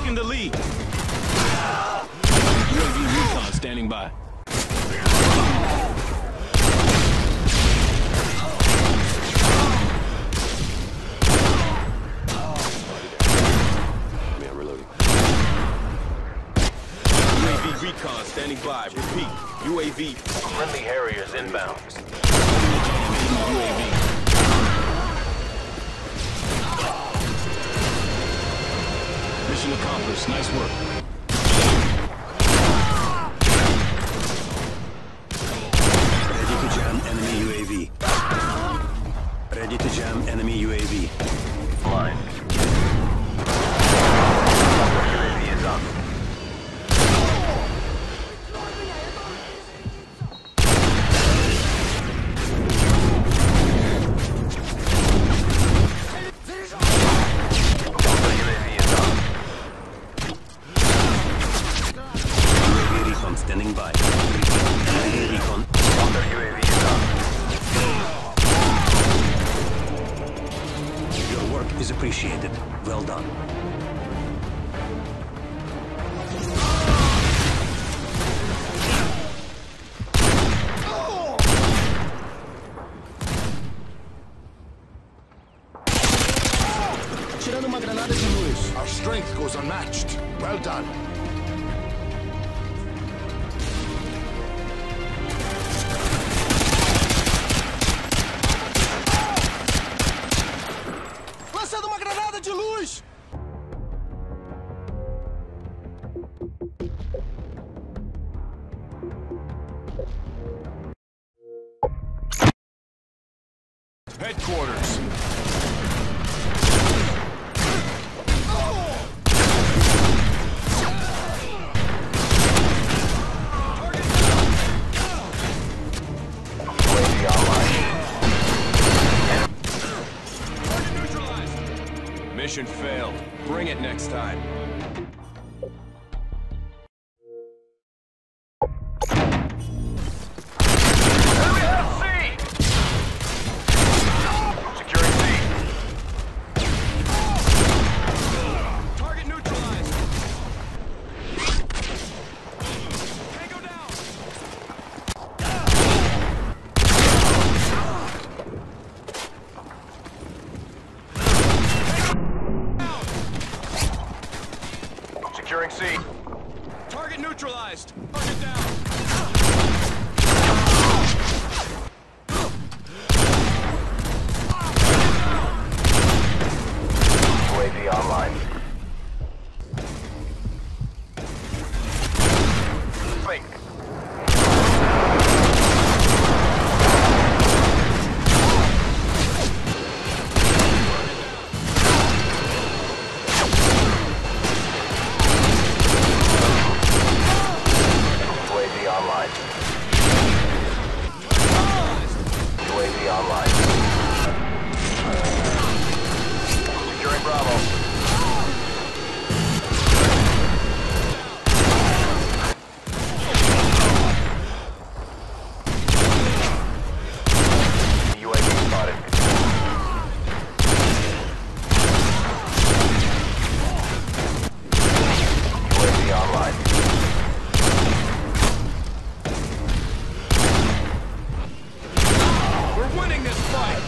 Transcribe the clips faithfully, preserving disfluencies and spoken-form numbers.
taking the lead. U A V recon standing by. Man, reloading. U A V recon standing by. Repeat. U A V. Friendly Harriers inbound. U A V. Mission accomplished. Nice work. Ready to jam enemy U A V. Ready to jam enemy U A V. Line. U A V is up. Standing by. U A V recon. U A V is up. Your work is appreciated. Well done. Tirando uma granada de luz. Our strength goes unmatched. Well done. Lançando uma granada de luz! Headquarters. Mission failed. Bring it next time. Securing C. Target neutralized. Tango down. Securing C. Target neutralized. Target down. U A V online. Blink. U A V online. U A V online. Securing Bravo. U A V spotted. U A V online. We're winning this fight.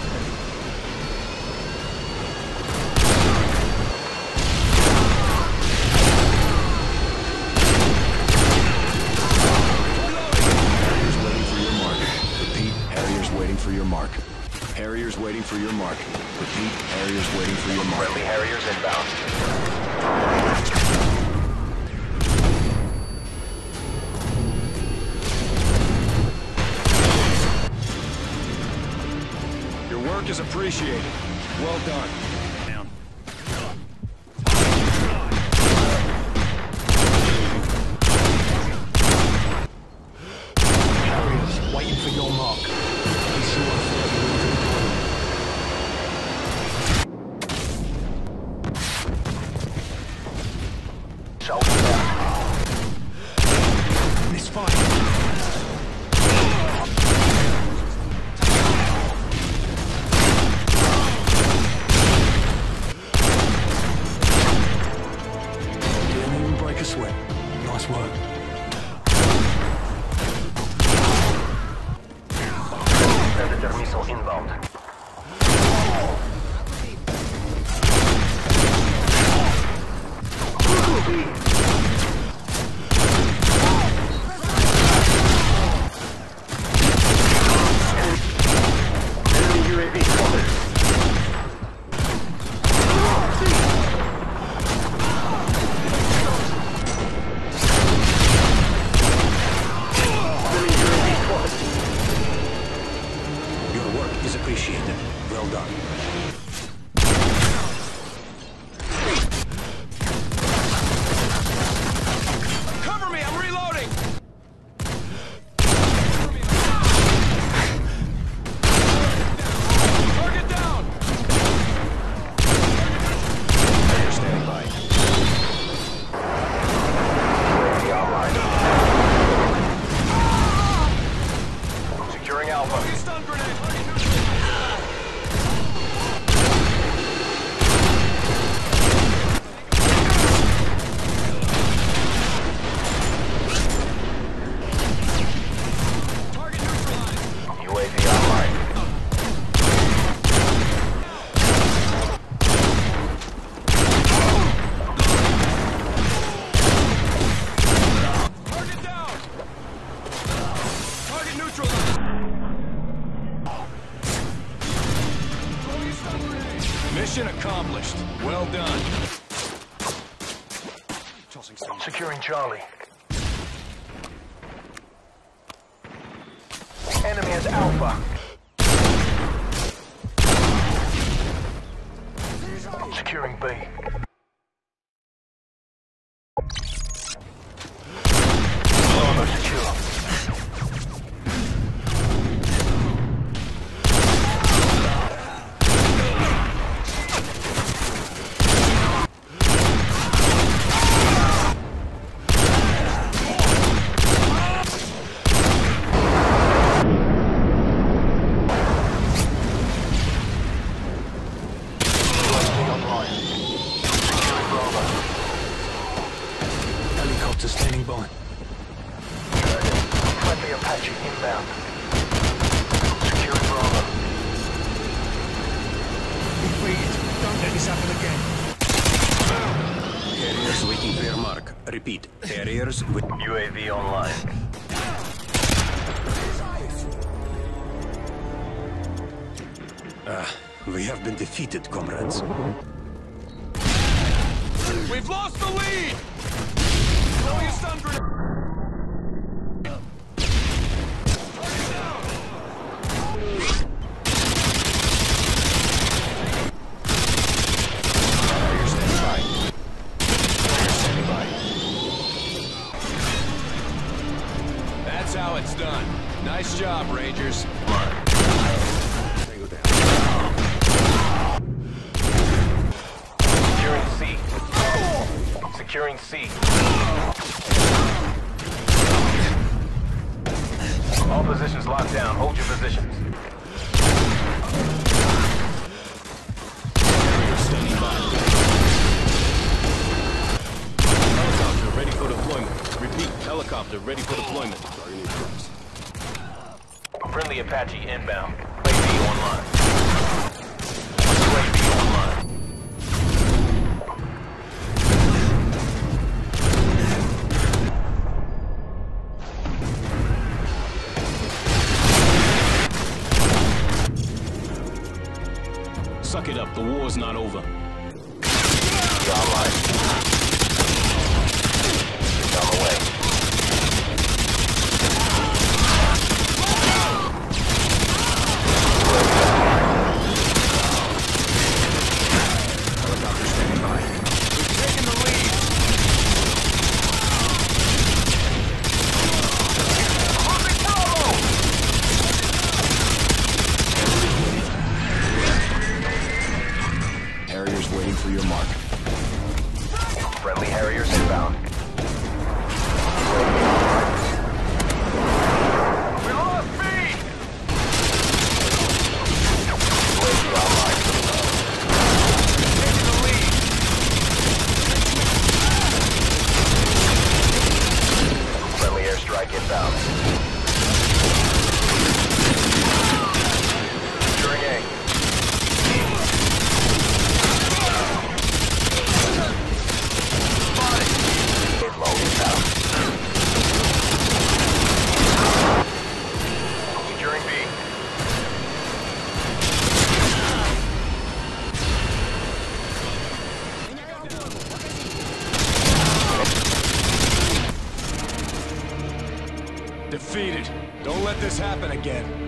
Harriers waiting for your mark. Repeat, Harriers waiting for your mark. Harriers waiting for your mark. Repeat, Harriers waiting for your mark. Friendly Harriers inbound. Your work is appreciated. Well done. Down. Harriers waiting for your mark. Be sure to follow the route to Shelter down. Misfire. Predator missile inbound. Enemy U A V spotted. Is appreciated. Well done. Cover me, I'm reloading! Target down! They're standing by. U A V online. Securing Alpha. Stun grenade! U A V online. Target down! Target neutralized! Mission accomplished. Well done. Securing Charlie. Enemy is Alpha. Securing B. Bravo secure. Helicopter standing by. Friendly Apache inbound. Securing Bravo. Don't let this happen again. Harriers waiting for your mark. Repeat. Harriers with... U A V online. Ah, we have been defeated, comrades. We've lost the lead! Throwing a stun grenade! Target down! Harrier standing by. Harrier standing by. That's how it's done. Nice job, Rangers. Securing C. Securing C. All positions locked down. Hold your positions. Standing by. Helicopter ready for deployment. Repeat, helicopter ready for deployment. Friendly Apache inbound. U A V online. U A V online. Suck it up, the war's not over. You're online. It's on the way. Helicopter standing by. We've taken the lead. Losing Bravo! Harriers waiting for your mark. Friendly Harriers inbound. We lost B! U A V online. Taking the lead. Friendly airstrike inbound. defeated. Don't let this happen again.